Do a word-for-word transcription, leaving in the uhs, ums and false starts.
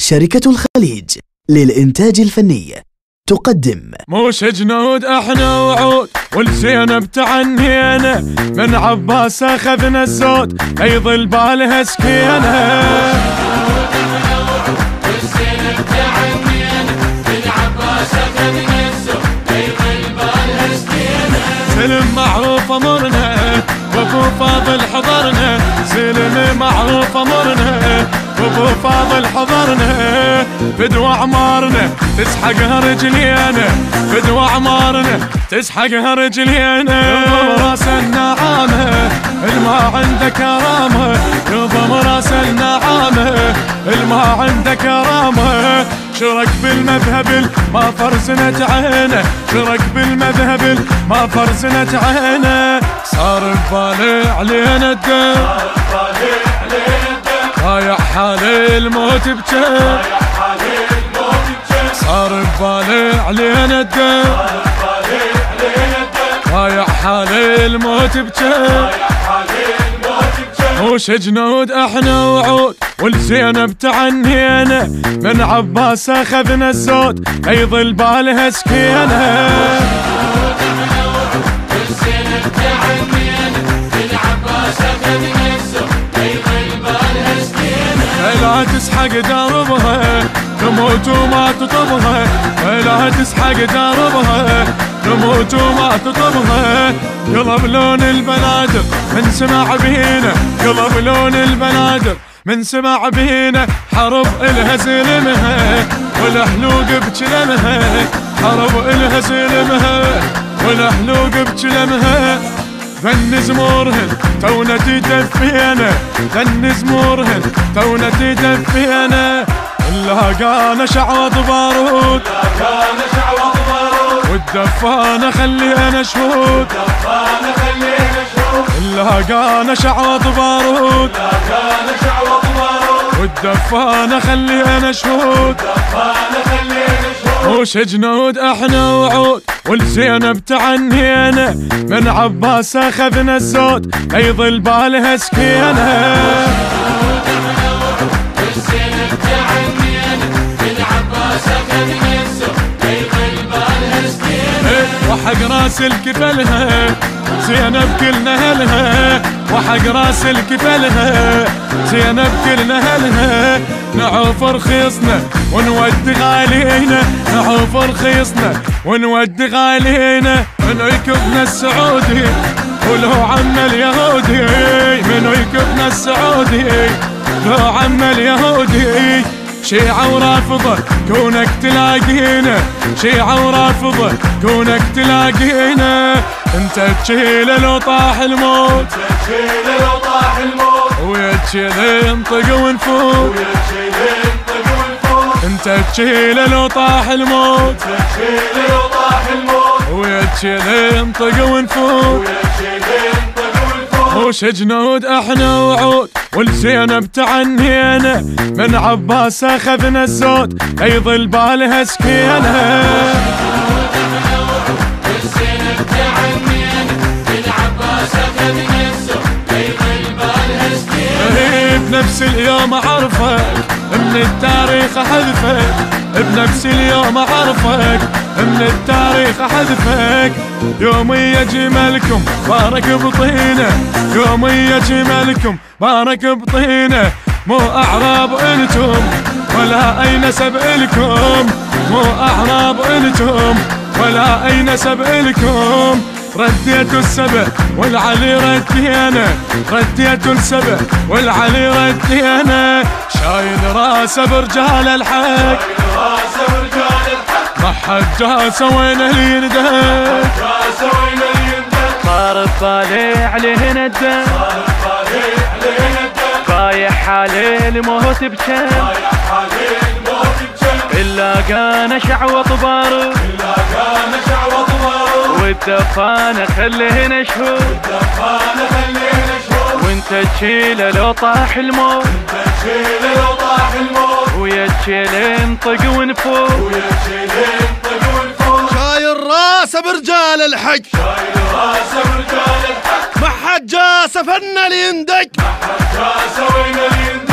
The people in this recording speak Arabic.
شركة الخليج للإنتاج الفني تقدم موش جنود احنا وعود والزينب تعنينا، من عباس اخذنا الزود يظل بالها سكينه. سلم معروف امرنا وابو فاضل حضرنا، سلم معروف امرنا وابو فاضل حضرنا، فدوى عمارنا تسحقها رجلينا، فدوى عمارنا تسحقها رجلينا. راس النعامه الما عنده كرامه، يضم راس النعامه الما عنده كرامه. شرك بالمذهب ما فرزنت عينه، شرك بالمذهب ما فرزنت عينه. صار ببالي علينا الدم، ضايع حالي الموت بجد، صار ببالي علينا الدم، ضايع حالي الموت بجد. وش جنود احنا وعود والزينب تعنينا، من عباس اخذنا الزود يظل بالها سكينه. لا تسحق دربها تموت وما تطبها، لا تسحق دربها تموت وما تطبها. قلب لون البنادق من سمع بينا، قلب لون البنادق من سمع بينا. حرب الها سلمها والحلوق بجلمها، حرب الها سلمها والحلوق بجلمها. ذن زمورهن تونا تدفينا، ذن زمورهن تونا تدفينا. اللاقانا شعوط بارود، اللاقانا شعوط بارود، والدفانة خلينا شهود، الدفانة خلينا شهود. اللاقانا شعوط بارود، اللاقانا شعوط بارود، والدفانة خلينا شهود، الدفانة خلينا شهود. وش جنود احنا وعود والزينب تعنينا، من عباس اخذنا الزود يظل بالها سكينه. وحق راس الكفلها زينب كلنا هلها، وحق راس الكفلها زينب كلنا هلها. نعوف رخيصنا ونودي غالينا، نعوف رخيصنا ونودي غالينا. منو يكبنا السعودي ولو عم اليهودي، منو يكبنا السعودي لو عم اليهودي. شيعة ورافضة كونك تلاقينا، شيعة ورافضة كونك تلاقينا. انت تشيله لو طاح الموت، انت تشيله لو طاح الموت، ويا تشيله ينطق ونفوت، ويا تشيله ينطق ونفوت. انت تشيله لو طاح الموت، انت تشيله لو طاح الموت، ويا تشيله ينطق ونفوت، ويا تشيله ينطق ونفوت. وش جنود احنا وعود والزينب تعنينا، من عباس اخذنا الزود يظل بالها سكينه. والزينب تعنينا، من عباس اخذنا الزود يظل بالها سكينه. بنفس اليوم اعرفك من التاريخ احذفك، بنفس اليوم اعرفك من التاريخ احذفك. يوم يجي ملكم بارك بطينه، يوم يجي ملكم بارك بطينه. مو اعراب انتم ولا اي نسب الكم، مو اعراب انتم ولا اي نسب الكم. رديتوا السبع والعلي ردينا، رديتوا السبع والعلي ردينا. شايل راسه برجال الحق، شايل راسه برجال الحق. ما حد جاسه وين اللي يندق، جاسه وين اللي يندق. صار ببالي علينا الدم، صار ببالي علينا الدم. ضايع حالي الموت بجد، ضايع حالي الموت بجد. إلا كان شعوط بارود، إلا كان شعوط بارود، والدفانة خلينا شهود، والدفانة خلينا شهود. وانت تشيله لو طاح الموت، انت تشيله لو طاح الموت، ويا تشيله ينطق ونفوت، ويا تشيله ينطق ونفوت. شايل راسه برجال الحق، شايل راسه برجال الحق. ما حد جاسه فن اللي يندق، ما حد جاسه وين اللي يندق.